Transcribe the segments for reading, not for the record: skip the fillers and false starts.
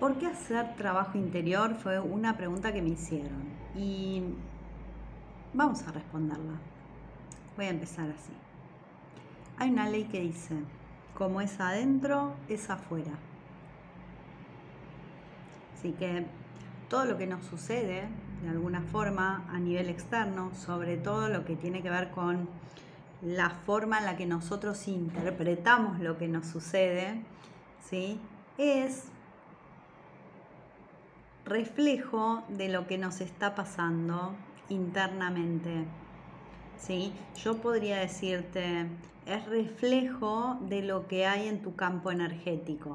¿Por qué hacer trabajo interior? Fue una pregunta que me hicieron y vamos a responderla. Voy a empezar así. Hay una ley que dice, como es adentro, es afuera. Así que todo lo que nos sucede, de alguna forma, a nivel externo, sobre todo lo que tiene que ver con la forma en la que nosotros interpretamos lo que nos sucede, ¿sí? Es reflejo de lo que nos está pasando internamente, ¿sí? Yo podría decirte, es reflejo de lo que hay en tu campo energético.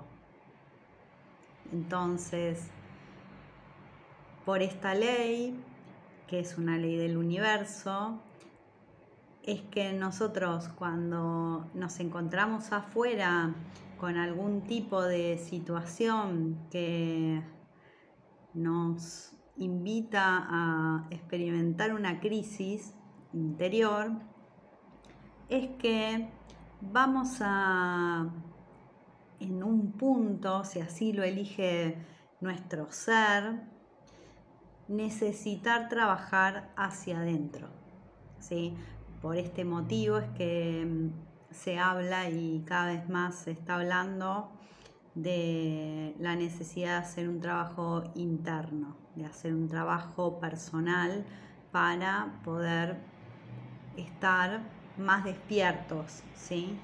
Entonces, por esta ley, que es una ley del universo, es que nosotros cuando nos encontramos afuera con algún tipo de situación que nos invita a experimentar una crisis interior, es que vamos a, en un punto, si así lo elige nuestro ser, necesitar trabajar hacia adentro, ¿sí? Por este motivo es que se habla y cada vez más se está hablando de la necesidad de hacer un trabajo interno, de hacer un trabajo personal para poder estar más despiertos, ¿sí?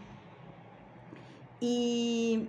Y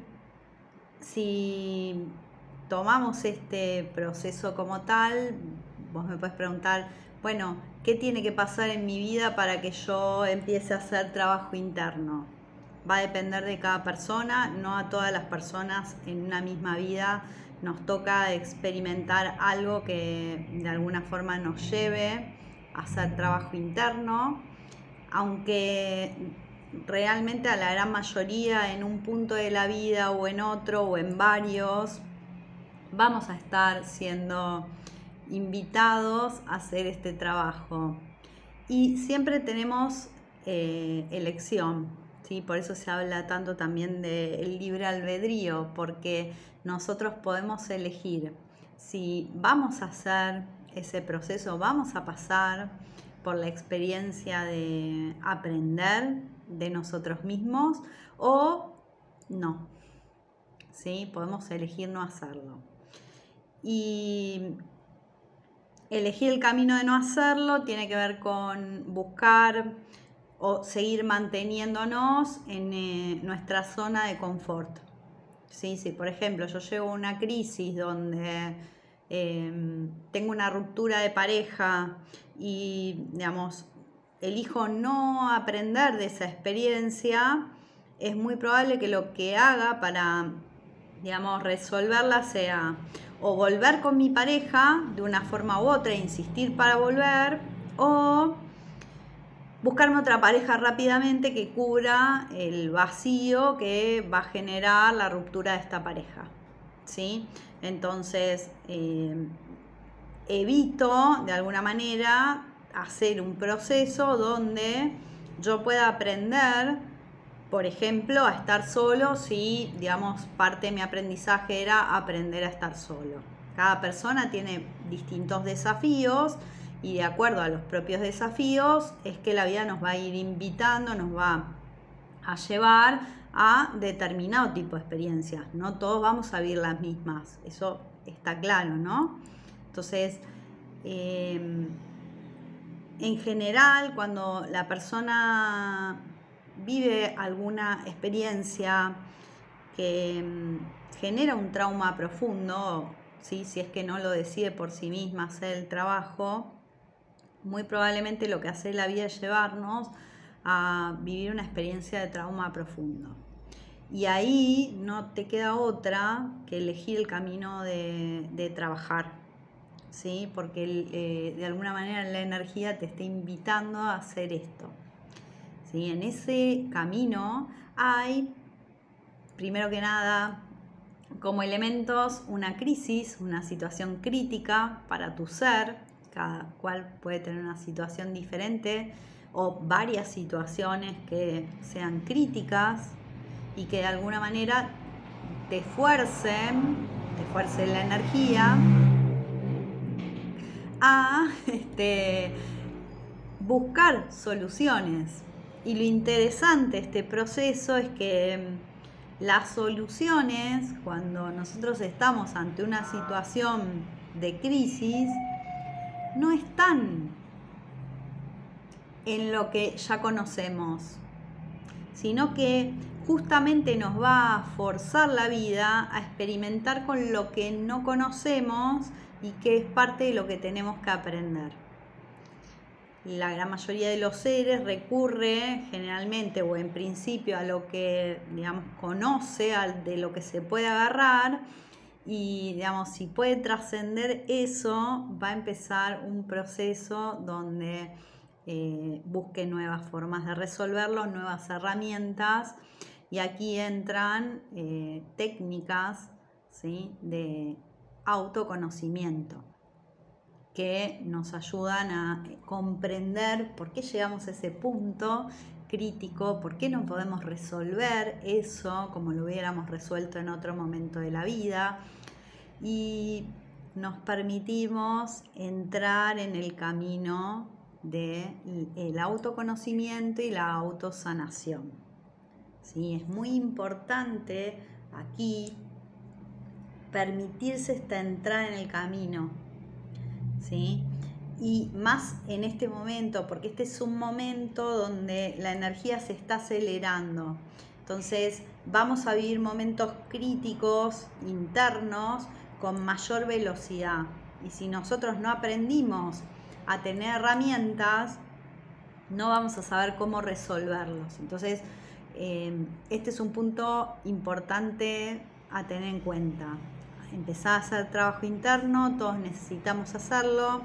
si tomamos este proceso como tal, vos me puedes preguntar, bueno, ¿qué tiene que pasar en mi vida para que yo empiece a hacer trabajo interno? Va a depender de cada persona, no a todas las personas en una misma vida nos toca experimentar algo que de alguna forma nos lleve a hacer trabajo interno, aunque realmente a la gran mayoría en un punto de la vida o en otro o en varios vamos a estar siendo invitados a hacer este trabajo y siempre tenemos elección, ¿sí? Por eso se habla tanto también del libre albedrío, porque nosotros podemos elegir si vamos a hacer ese proceso, vamos a pasar por la experiencia de aprender de nosotros mismos o no, ¿sí? Podemos elegir no hacerlo. Y elegir el camino de no hacerlo tiene que ver con buscar o seguir manteniéndonos en nuestra zona de confort. ¿Sí? Si por ejemplo yo llego a una crisis donde tengo una ruptura de pareja y digamos elijo no aprender de esa experiencia, es muy probable que lo que haga para digamos resolverla sea o volver con mi pareja de una forma u otra, insistir para volver, o buscarme otra pareja rápidamente que cubra el vacío que va a generar la ruptura de esta pareja, ¿sí? Entonces, evito de alguna manera hacer un proceso donde yo pueda aprender, por ejemplo, a estar solo si, digamos, parte de mi aprendizaje era aprender a estar solo. Cada persona tiene distintos desafíos y de acuerdo a los propios desafíos es que la vida nos va a ir invitando, nos va a llevar a determinado tipo de experiencias. No todos vamos a vivir las mismas, eso está claro, ¿no? Entonces, en general, cuando la persona vive alguna experiencia que genera un trauma profundo, ¿sí? Si es que no lo decide por sí misma hacer el trabajo, muy probablemente lo que hace la vida es llevarnos a vivir una experiencia de trauma profundo. Y ahí no te queda otra que elegir el camino de trabajar, ¿sí? Porque de alguna manera la energía te está invitando a hacer esto, ¿sí? En ese camino hay, primero que nada, como elementos, una crisis, una situación crítica para tu ser. Cada cual puede tener una situación diferente o varias situaciones que sean críticas y que de alguna manera te fuercen fuerza de la energía, a buscar soluciones. Y lo interesante de este proceso es que las soluciones, cuando nosotros estamos ante una situación de crisis, no están en lo que ya conocemos, sino que justamente nos va a forzar la vida a experimentar con lo que no conocemos y que es parte de lo que tenemos que aprender. La gran mayoría de los seres recurre generalmente o en principio a lo que, digamos, conoce, de lo que se puede agarrar, y, digamos, si puede trascender eso, va a empezar un proceso donde busque nuevas formas de resolverlo, nuevas herramientas, y aquí entran técnicas, ¿sí?, de autoconocimiento que nos ayudan a comprender por qué llegamos a ese punto crítico, por qué no podemos resolver eso como lo hubiéramos resuelto en otro momento de la vida, y nos permitimos entrar en el camino del autoconocimiento y la autosanación. ¿Sí? Es muy importante aquí permitirse esta entrada en el camino, ¿sí? Y más en este momento, porque este es un momento donde la energía se está acelerando. Entonces vamos a vivir momentos críticos internos con mayor velocidad. Y si nosotros no aprendimos a tener herramientas, no vamos a saber cómo resolverlos. Entonces, este es un punto importante a tener en cuenta. Empezar a hacer trabajo interno, todos necesitamos hacerlo.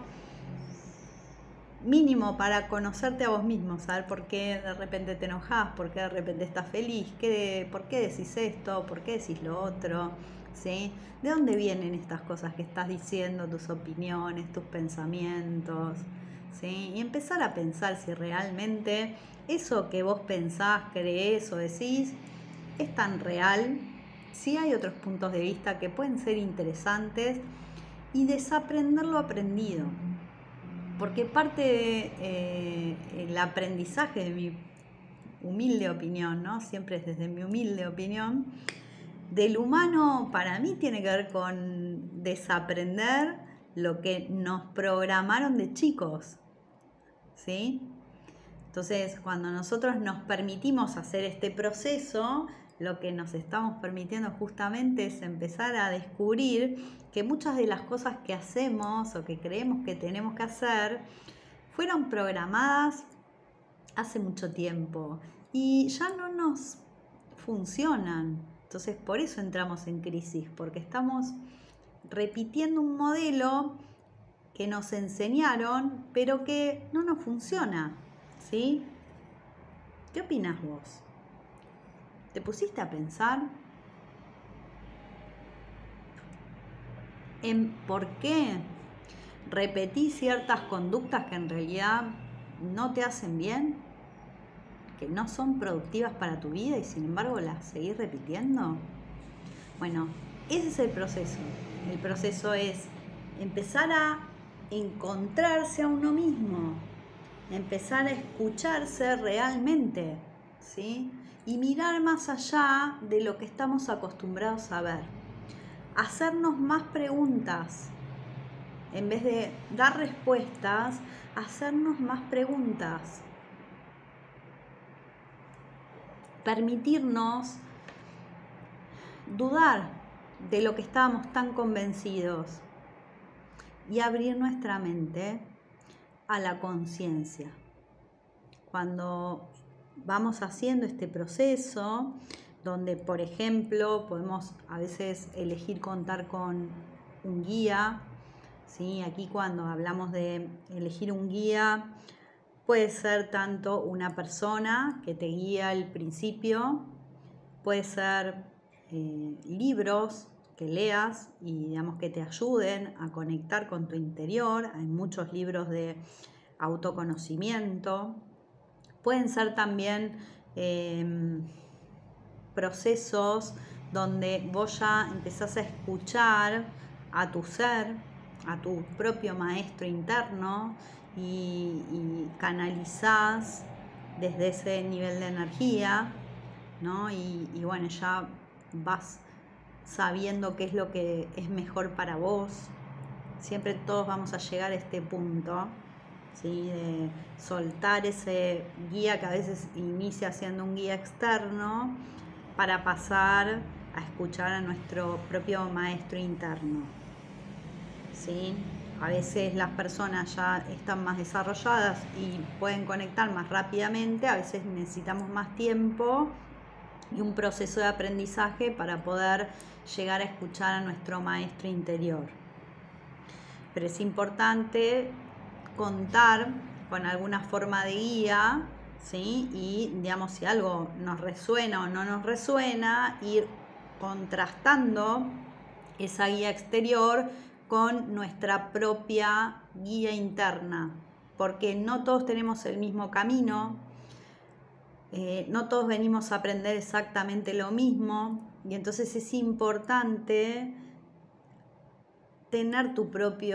Mínimo para conocerte a vos mismo, saber por qué de repente te enojas, por qué de repente estás feliz, por qué decís esto, por qué decís lo otro, ¿sí? ¿De dónde vienen estas cosas que estás diciendo, tus opiniones, tus pensamientos? ¿Sí? Y empezar a pensar si realmente eso que vos pensás, creés o decís es tan real, si hay otros puntos de vista que pueden ser interesantes, y desaprender lo aprendido. Porque parte del aprendizaje, de mi humilde opinión, ¿no? Siempre es desde mi humilde opinión, del humano para mí tiene que ver con desaprender lo que nos programaron de chicos, ¿sí? Entonces, cuando nosotros nos permitimos hacer este proceso, lo que nos estamos permitiendo justamente es empezar a descubrir que muchas de las cosas que hacemos o que creemos que tenemos que hacer fueron programadas hace mucho tiempo y ya no nos funcionan. Entonces, por eso entramos en crisis, porque estamos repitiendo un modelo que nos enseñaron, pero que no nos funciona, ¿sí? ¿Qué opinas vos? ¿Te pusiste a pensar en por qué repetís ciertas conductas que en realidad no te hacen bien, que no son productivas para tu vida y sin embargo las seguís repitiendo? Bueno, ese es el proceso. El proceso es empezar a encontrarse a uno mismo, empezar a escucharse realmente, ¿sí? Y mirar más allá de lo que estamos acostumbrados a ver. Hacernos más preguntas. En vez de dar respuestas, hacernos más preguntas. Permitirnos dudar de lo que estábamos tan convencidos y abrir nuestra mente a la conciencia. Cuando vamos haciendo este proceso, donde por ejemplo podemos a veces elegir contar con un guía, ¿sí? Aquí cuando hablamos de elegir un guía, puede ser tanto una persona que te guía al principio, puede ser libros que leas y digamos que te ayuden a conectar con tu interior. Hay muchos libros de autoconocimiento. Pueden ser también procesos donde vos ya empezás a escuchar a tu ser, a tu propio maestro interno y canalizás desde ese nivel de energía, ¿no? Y bueno, ya vas sabiendo qué es lo que es mejor para vos. Siempre todos vamos a llegar a este punto, ¿sí? De soltar ese guía que a veces inicia siendo un guía externo para pasar a escuchar a nuestro propio maestro interno, ¿sí? A veces las personas ya están más desarrolladas y pueden conectar más rápidamente, a veces necesitamos más tiempo y un proceso de aprendizaje para poder llegar a escuchar a nuestro maestro interior. Pero es importante contar con alguna forma de guía, ¿sí? Y digamos, si algo nos resuena o no nos resuena, ir contrastando esa guía exterior con nuestra propia guía interna, porque no todos tenemos el mismo camino, no todos venimos a aprender exactamente lo mismo, y entonces es importante tener tu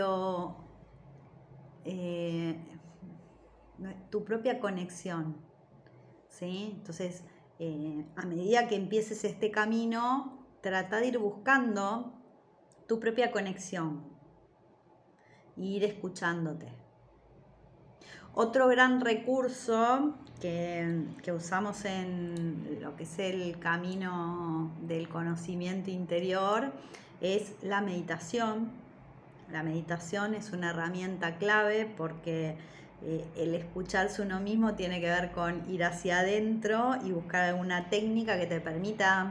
propia conexión, ¿sí? Entonces, a medida que empieces este camino, trata de ir buscando tu propia conexión e ir escuchándote. Otro gran recurso que usamos en lo que es el camino del conocimiento interior es la meditación. La meditación es una herramienta clave porque el escucharse uno mismo tiene que ver con ir hacia adentro y buscar alguna técnica que te permita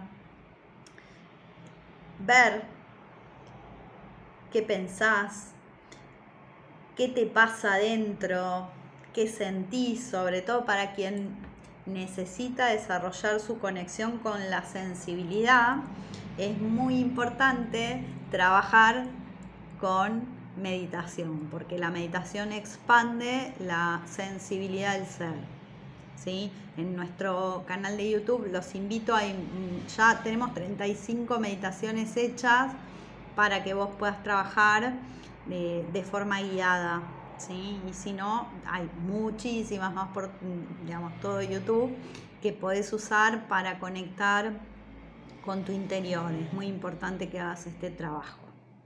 ver qué pensás, qué te pasa adentro, qué sentís, sobre todo para quien necesita desarrollar su conexión con la sensibilidad. Es muy importante trabajar con meditación, porque la meditación expande la sensibilidad del ser, ¿sí? En nuestro canal de YouTube los invito ya tenemos 35 meditaciones hechas para que vos puedas trabajar de forma guiada, ¿sí? Y si no, hay muchísimas más por, digamos, todo YouTube que podés usar para conectar con tu interior. Es muy importante que hagas este trabajo.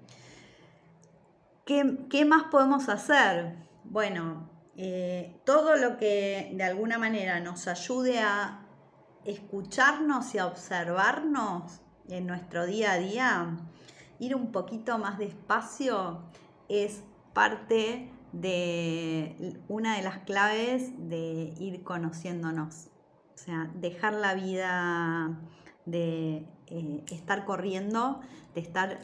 ¿Qué más podemos hacer? Bueno, todo lo que de alguna manera nos ayude a escucharnos y a observarnos en nuestro día a día, ir un poquito más despacio es parte de una de las claves de ir conociéndonos. O sea, dejar la vida de estar corriendo, de estar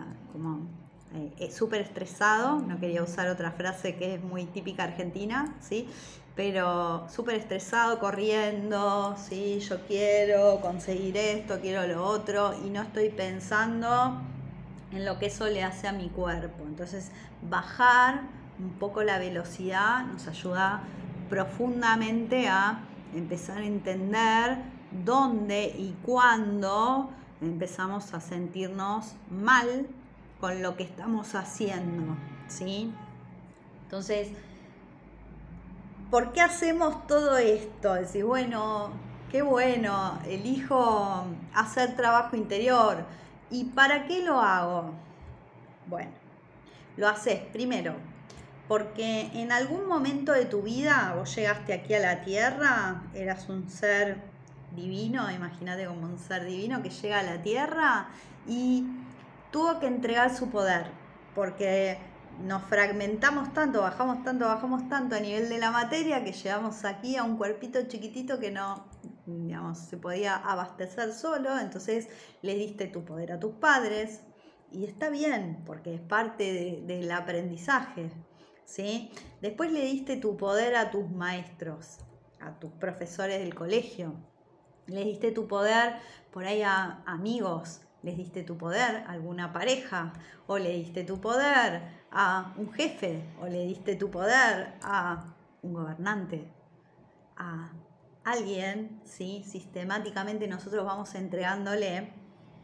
súper estresado, no quería usar otra frase que es muy típica argentina, ¿sí? Pero súper estresado, corriendo, ¿sí? Yo quiero conseguir esto, quiero lo otro, y no estoy pensando en lo que eso le hace a mi cuerpo. Entonces, bajar un poco la velocidad nos ayuda profundamente a empezar a entender dónde y cuándo empezamos a sentirnos mal con lo que estamos haciendo, ¿sí? Entonces, ¿por qué hacemos todo esto? Decir, bueno, qué bueno, elijo hacer trabajo interior. ¿Y para qué lo hago? Bueno, lo haces primero porque en algún momento de tu vida vos llegaste aquí a la tierra, eras un ser divino, imagínate como un ser divino que llega a la tierra y tuvo que entregar su poder, porque nos fragmentamos tanto, bajamos tanto a nivel de la materia que llegamos aquí a un cuerpito chiquitito que no, digamos, se podía abastecer solo. Entonces le diste tu poder a tus padres y está bien porque es parte del aprendizaje, ¿sí? Después le diste tu poder a tus maestros, a tus profesores del colegio, le diste tu poder por ahí a amigos, les diste tu poder a alguna pareja, o le diste tu poder a un jefe, o le diste tu poder a un gobernante, a alguien, ¿sí? Sistemáticamente nosotros vamos entregándole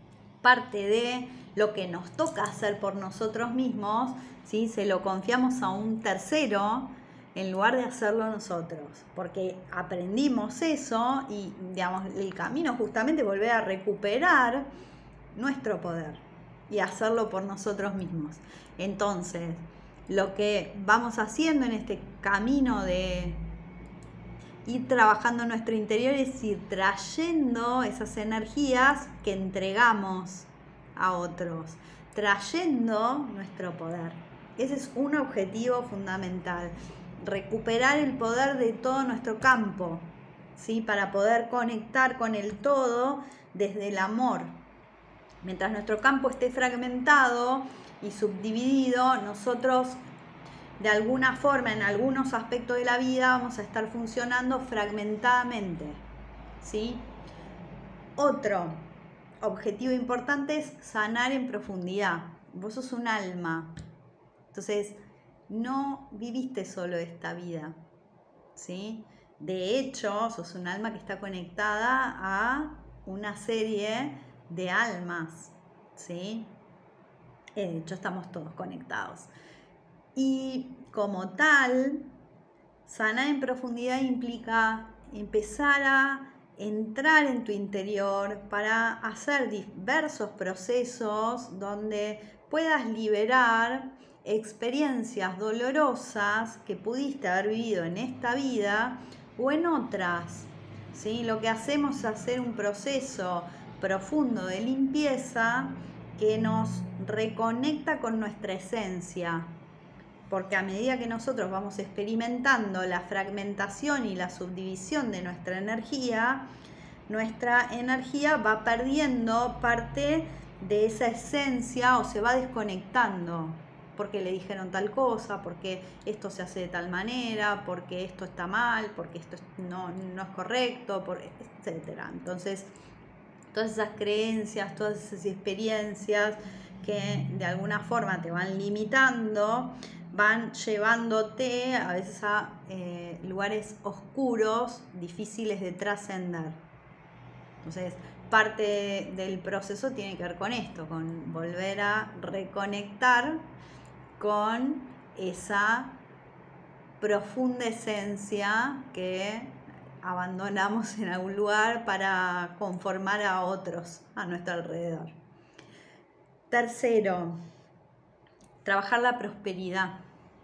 parte de lo que nos toca hacer por nosotros mismos, ¿sí? Se lo confiamos a un tercero en lugar de hacerlo nosotros, porque aprendimos eso y, digamos, el camino justamente es volver a recuperar nuestro poder y hacerlo por nosotros mismos. Entonces, lo que vamos haciendo en este camino de ir trabajando en nuestro interior es ir trayendo esas energías que entregamos a otros, trayendo nuestro poder. Ese es un objetivo fundamental, recuperar el poder de todo nuestro campo, ¿sí? Para poder conectar con el todo desde el amor. Mientras nuestro campo esté fragmentado y subdividido, nosotros de alguna forma, en algunos aspectos de la vida, vamos a estar funcionando fragmentadamente, ¿sí? Otro objetivo importante es sanar en profundidad. Vos sos un alma, entonces no viviste solo esta vida, ¿sí? De hecho, sos un alma que está conectada a una serie de almas, ¿sí? De hecho, estamos todos conectados. Y como tal, sanar en profundidad implica empezar a entrar en tu interior para hacer diversos procesos donde puedas liberar experiencias dolorosas que pudiste haber vivido en esta vida o en otras, ¿sí? Lo que hacemos es hacer un proceso profundo de limpieza que nos reconecta con nuestra esencia. Porque a medida que nosotros vamos experimentando la fragmentación y la subdivisión de nuestra energía va perdiendo parte de esa esencia o se va desconectando. Porque le dijeron tal cosa, porque esto se hace de tal manera, porque esto está mal, porque esto no es correcto, etc. Entonces, todas esas creencias, todas esas experiencias que de alguna forma te van limitando, van llevándote a veces a lugares oscuros, difíciles de trascender. Entonces, parte del proceso tiene que ver con esto, con volver a reconectar con esa profunda esencia que abandonamos en algún lugar para conformar a otros a nuestro alrededor. Tercero, trabajar la prosperidad.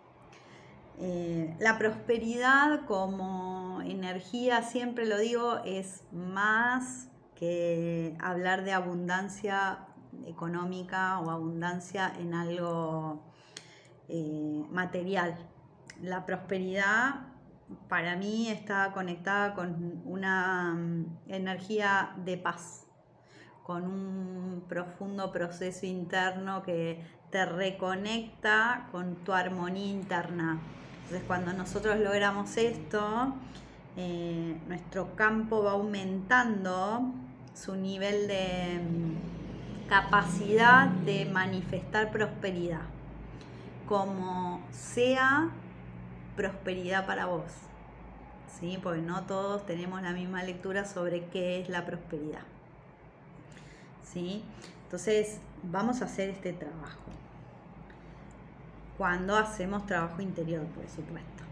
La prosperidad como energía, siempre lo digo, es más que hablar de abundancia económica o abundancia en algo material. La prosperidad para mí está conectada con una energía de paz, con un profundo proceso interno que te reconecta con tu armonía interna. Entonces, cuando nosotros logramos esto, nuestro campo va aumentando su nivel de capacidad de manifestar prosperidad, como sea prosperidad para vos, ¿sí? Porque no todos tenemos la misma lectura sobre qué es la prosperidad, ¿sí? Entonces, vamos a hacer este trabajo. Cuando hacemos trabajo interior, por supuesto.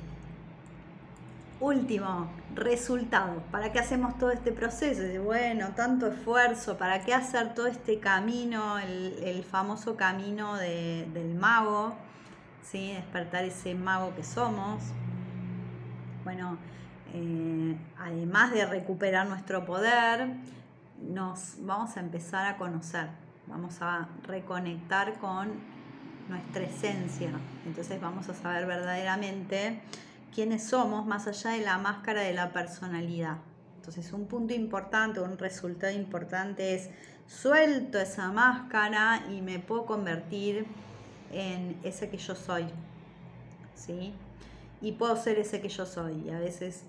Último, resultado. ¿Para qué hacemos todo este proceso? Bueno, tanto esfuerzo, ¿para qué hacer todo este camino, el famoso camino del mago? ¿Sí? Despertar ese mago que somos. Bueno, además de recuperar nuestro poder, nos vamos a empezar a conocer, vamos a reconectar con nuestra esencia. Entonces vamos a saber verdaderamente quiénes somos más allá de la máscara de la personalidad. Entonces, un punto importante, un resultado importante es: suelto esa máscara y me puedo convertir en ese que yo soy, ¿sí? Y puedo ser ese que yo soy. Y a veces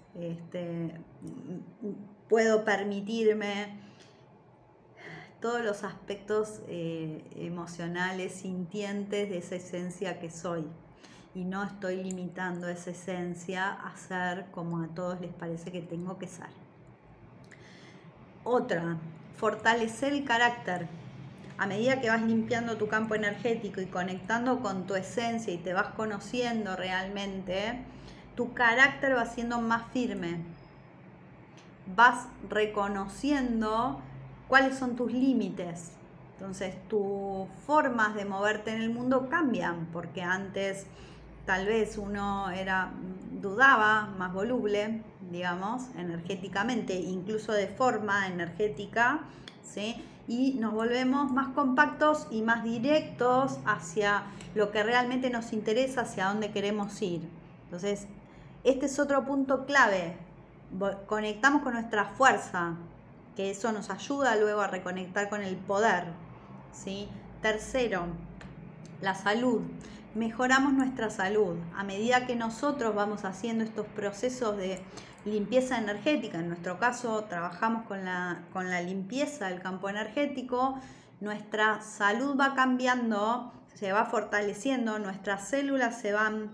puedo permitirme todos los aspectos emocionales, sintientes de esa esencia que soy. Y no estoy limitando esa esencia a ser como a todos les parece que tengo que ser. Otra, fortalecer el carácter. a medida que vas limpiando tu campo energético y conectando con tu esencia y te vas conociendo realmente, tu carácter va siendo más firme. Vas reconociendo cuáles son tus límites. Entonces tus formas de moverte en el mundo cambian, porque antes tal vez uno dudaba, más voluble, digamos, energéticamente, incluso de forma energética, ¿sí? Y nos volvemos más compactos y más directos hacia lo que realmente nos interesa, hacia dónde queremos ir. Entonces, este es otro punto clave. Conectamos con nuestra fuerza, que eso nos ayuda luego a reconectar con el poder, ¿sí? Tercero, la salud. Mejoramos nuestra salud a medida que nosotros vamos haciendo estos procesos de limpieza energética. En nuestro caso trabajamos con la limpieza del campo energético. Nuestra salud va cambiando, se va fortaleciendo, nuestras células se van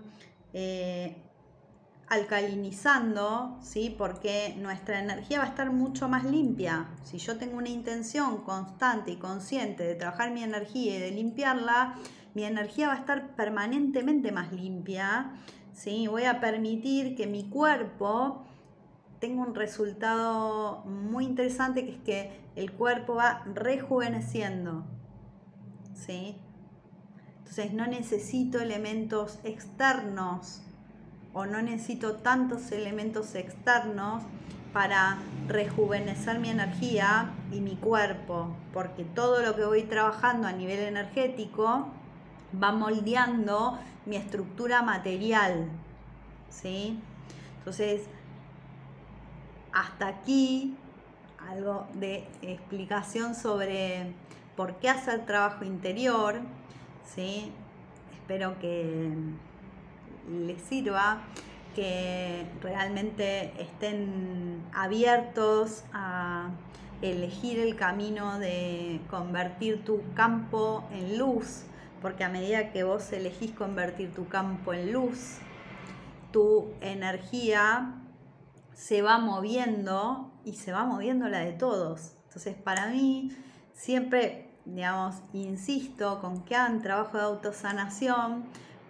alcalinizando, ¿sí? Porque nuestra energía va a estar mucho más limpia. Si yo tengo una intención constante y consciente de trabajar mi energía y de limpiarla, mi energía va a estar permanentemente más limpia, ¿sí? Voy a permitir que mi cuerpo tenga un resultado muy interesante, que es que el cuerpo va rejuveneciendo, ¿sí? Entonces no necesito elementos externos o no necesito tantos elementos externos para rejuvenecer mi energía y mi cuerpo, porque todo lo que voy trabajando a nivel energético va moldeando mi estructura material, ¿sí? Entonces, hasta aquí algo de explicación sobre por qué hacer trabajo interior, ¿sí? Espero que les sirva, que realmente estén abiertos a elegir el camino de convertir tu campo en luz, porque a medida que vos elegís convertir tu campo en luz, tu energía se va moviendo y se va moviendo la de todos. Entonces, para mí, siempre, digamos, insisto con que hagan trabajo de autosanación,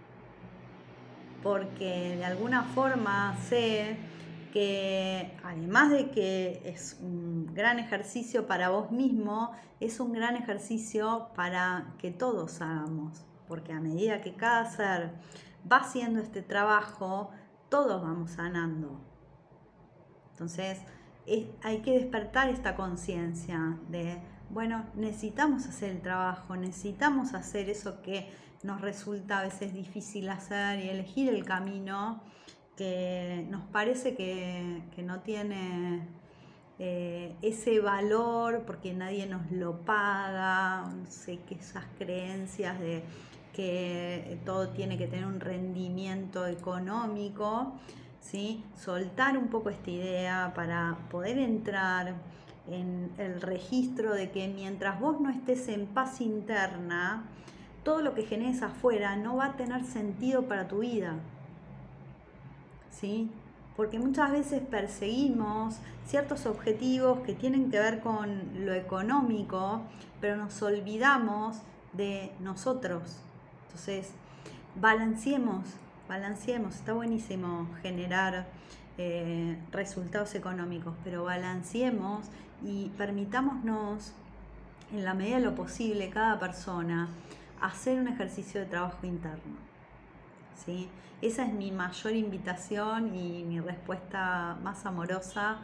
porque de alguna forma sé que además de que es un gran ejercicio para vos mismo, es un gran ejercicio para que todos hagamos, porque a medida que cada ser va haciendo este trabajo, todos vamos sanando. Entonces hay que despertar esta conciencia de, bueno, necesitamos hacer el trabajo, necesitamos hacer eso que nos resulta a veces difícil hacer y elegir el camino que nos parece que no tiene ese valor porque nadie nos lo paga, no sé, que esas creencias de que todo tiene que tener un rendimiento económico, ¿sí? Soltar un poco esta idea para poder entrar en el registro de que mientras vos no estés en paz interna, todo lo que generes afuera no va a tener sentido para tu vida, ¿sí? Porque muchas veces perseguimos ciertos objetivos que tienen que ver con lo económico, pero nos olvidamos de nosotros. Entonces, balanceemos, está buenísimo generar resultados económicos, pero balanceemos y permitámonos, en la medida de lo posible, cada persona, hacer un ejercicio de trabajo interno, ¿sí? Esa es mi mayor invitación y mi respuesta más amorosa.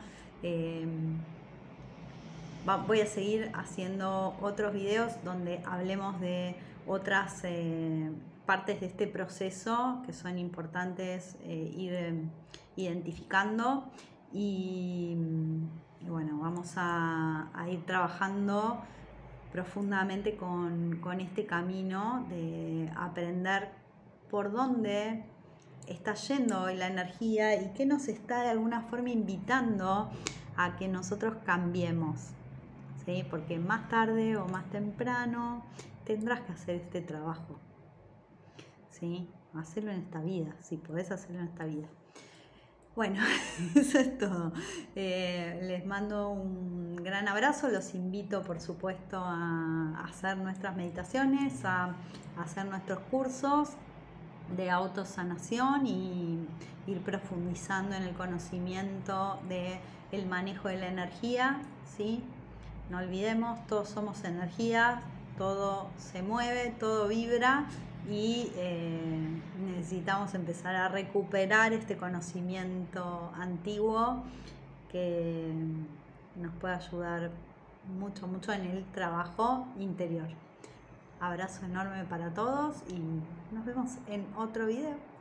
Voy a seguir haciendo otros videos donde hablemos de otras partes de este proceso que son importantes ir identificando y bueno, vamos a ir trabajando profundamente con este camino de aprender por dónde está yendo hoy la energía y qué nos está de alguna forma invitando a que nosotros cambiemos, ¿sí? Porque más tarde o más temprano tendrás que hacer este trabajo, ¿sí? Hacerlo en esta vida, si podés hacerlo en esta vida. Bueno, eso es todo. Les mando un gran abrazo, los invito por supuesto a hacer nuestras meditaciones, a hacer nuestros cursos de autosanación y ir profundizando en el conocimiento del manejo de la energía, ¿sí? No olvidemos, todos somos energía, todo se mueve, todo vibra y necesitamos empezar a recuperar este conocimiento antiguo que nos puede ayudar mucho, mucho en el trabajo interior. Abrazo enorme para todos y nos vemos en otro video.